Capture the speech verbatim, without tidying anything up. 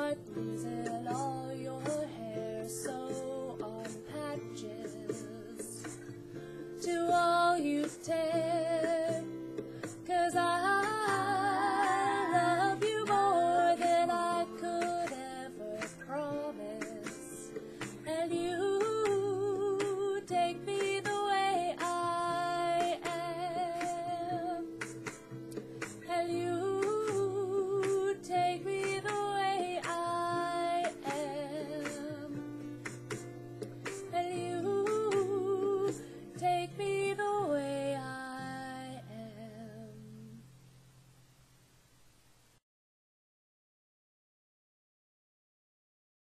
start losing all your hair. Sew on patches to all you tear, 'cause I love you more than I could ever promise, and you take me the way I am, and you take me the way I am, and you take me the way